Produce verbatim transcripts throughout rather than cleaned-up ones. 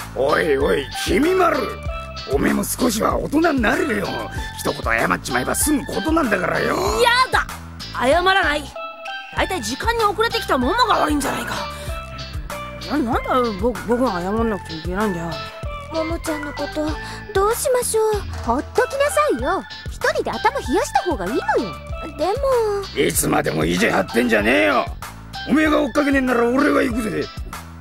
おいおい、君まる、おめえも少しは大人になれよ。一言謝っちまえば済むことなんだからよ。 やだ、謝らない。だいたい時間に遅れてきたママが悪いんじゃないか。な、なんだ僕、僕が謝んなくちゃいけないんだよ。 ももちゃんのことどうしましょう。 ほっときなさいよ。一人で頭冷やした方がいいのよ。 でもいつまでも意地張ってんじゃねえよ。おめえが追っかけねえんなら俺が行くぜ。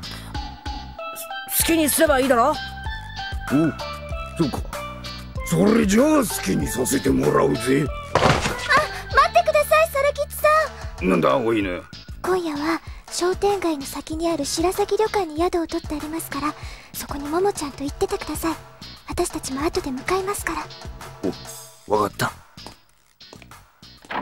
好きにすればいいだろ。 お、そうか。それじゃあ好きにさせてもらうぜ。 あ、待ってください、猿吉さん。なんだお犬。 今夜は商店街の先にある白崎旅館に宿を取ってありますから、そこにももちゃんと行っててください。私たちも後で向かいますから。 お、わかった。はあ、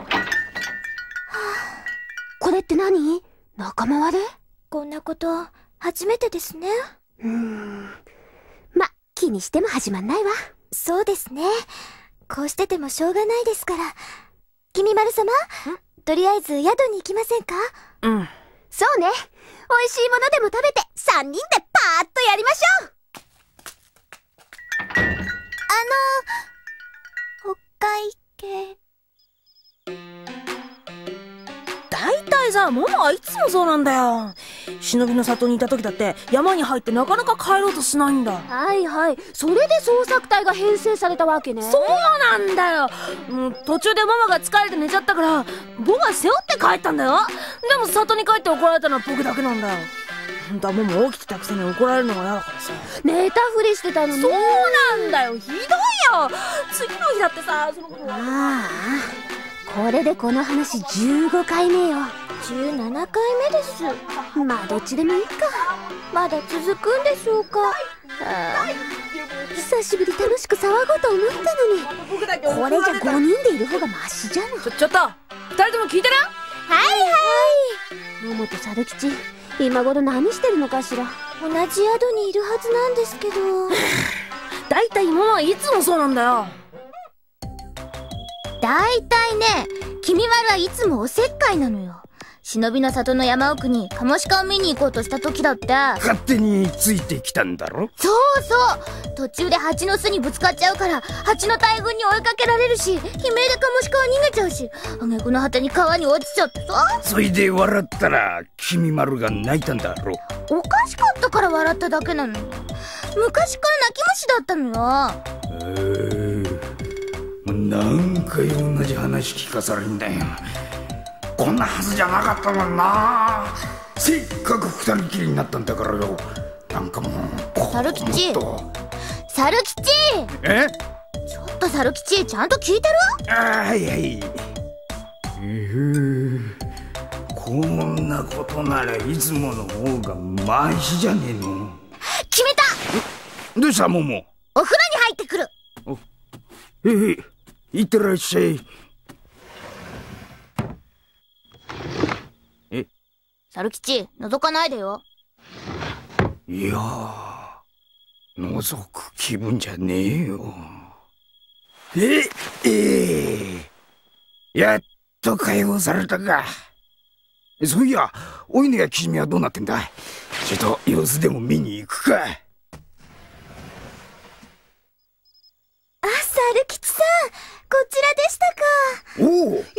これって何？仲間割れ？ こんなこと初めてですね。 うーん、ま、気にしても始まんないわ。 そうですね。こうしててもしょうがないですから。君丸様、とりあえず宿に行きませんか？ うん。 そうね。美味しいものでも食べてさんにんでパーッとやりましょう。 あの、お会計。 だいたいさ、ママはいつもそうなんだよ。忍びの里にいた時だって山に入ってなかなか帰ろうとしないんだ。 はいはい、それで捜索隊が編成されたわけね。 そうなんだよ。もう途中でママが疲れて寝ちゃったから僕が背負って帰ったんだよ。でも里に帰って怒られたのは僕だけなんだよ。本当はママ起きてたくせに怒られるのが嫌だからさ。 寝たふりしてたのね。 そうなんだよ、ひどいよ。次の日だってさ、そのことは。 ああ、これでこの話じゅうごかいめよ。 じゅうななかいめです。 まあどっちでもいいか。 まだ続くんでしょうか。ああ、久しぶり楽しく騒ごうと思ったのに、これじゃごにんでいる方がマシじゃない。 ちょ、ちょっとふたりとも聞いてる？ はいはい。 ももと猿吉、今頃何してるのかしら。 同じ宿にいるはずなんですけど。 だいたいママはいつもそうなんだよ。 だいたいね、君丸はいつもおせっかいなのよ。忍びの里の山奥にカモシカを見に行こうとした時だって勝手についてきたんだろ。 そうそう、途中で蜂の巣にぶつかっちゃうから蜂の大群に追いかけられるし、悲鳴でカモシカは逃げちゃうし、挙句の果てに川に落ちちゃってさ。それで笑ったら君丸が泣いたんだろ。 おかしかったから笑っただけなのに。昔から泣き虫だったのよ。 えー、何回同じ話聞かされんだよ。こんなはずじゃなかったもんな。せっかく二人きりになったんだからよ。なんかもう猿吉、猿吉、 え？ ちょっと猿吉、ちゃんと聞いてる？ ああ、はいはい。えー、こんなことならいつもの方がマシじゃねえの。 決めた。 どうしたモモ？ お風呂に入ってくる。 えー、いってらっしゃい。 猿吉、覗かないでよ。 いやー、覗く気分じゃねえよ。え、えー、やっと解放されたか。そういや、お稲やきしみはどうなってんだ。ちょっと様子でも見に行くか。あ、 猿吉さん、こちらでしたか。 おお、 よかった、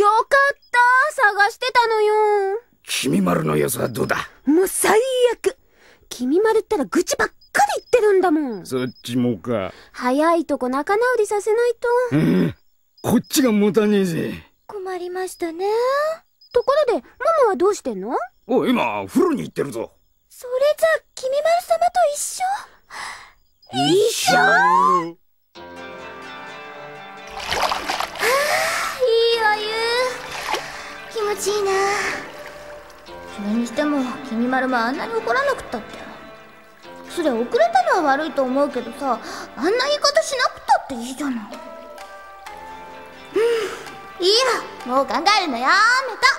探してたのよ。 君丸の様子はどうだ。 もう最悪。君丸ったら愚痴ばっかり言ってるんだもん。 そっちもか。 早いとこ仲直りさせないと。 うん、こっちが持たねえぜ。 困りましたね。 ところで、ママはどうしてんの？ お、今風呂に行ってるぞ。 それじゃ君丸様と一緒。 一緒？ はあ、いいわ湯。気持ちいいな。それにしても君丸もあんなに怒らなくったって。それ遅れたのは悪いと思うけどさ、あんな言い方しなくたっていいじゃない。うん、いいや、もう考えるのやめた。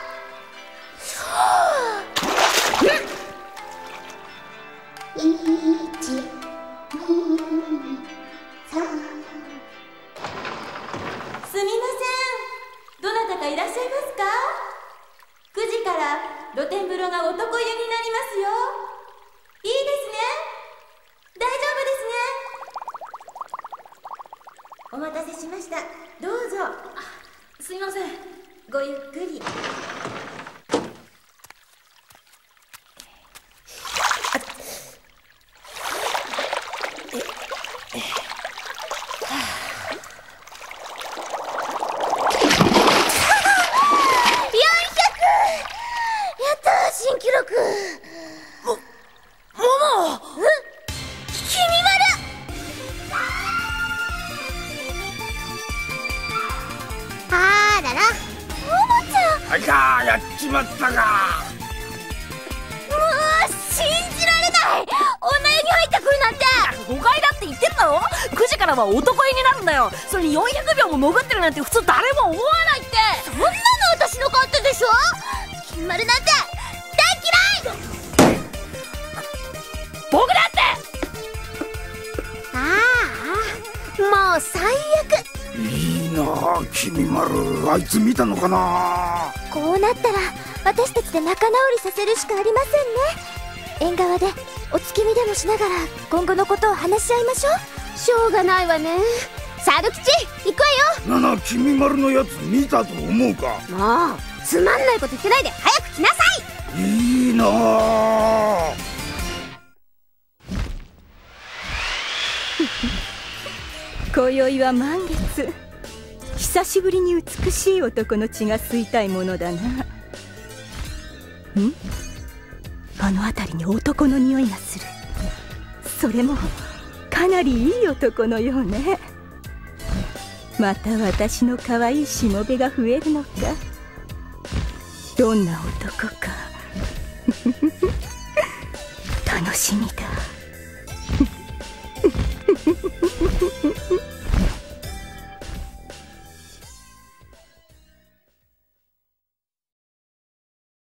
いち、に、さん。 すみません、どなたかいらっしゃいますか？くじから露天風呂が男湯になりますよ。いいですね。大丈夫待たせしました。どうぞ。 すいません。 ごゆっくり。 新記録。 も、もも。 うん。きみまる。あらら。ももちゃん。 あいか、やっちまったか。 もう信じられない。女湯に入ってくるなんて。 ごかいだって言ってんだろ。くじからは男湯になるんだよ。それによんひゃくびょうも潜ってるなんて普通誰も思わないって。 そんなの私の勝手でしょ。きみまるなんて僕だって。 ああ、もう最悪。 いいなあ、君まる。あいつ見たのかな。 こうなったら私たちで仲直りさせるしかありませんね。縁側でお月見でもしながら今後のことを話し合いましょう。 しょうがないわね。猿吉、行くわよ。 なな、君まるのやつ見たと思うか。 もうつまんないこと言ってないで早く来なさい。いいなあ。 今宵は満月。久しぶりに美しい男の血が吸いたいものだな。ん？この辺りに男の匂いがする。それもかなりいい男のようね。また私の可愛いしもべが増えるのか。どんな男か楽しみだ。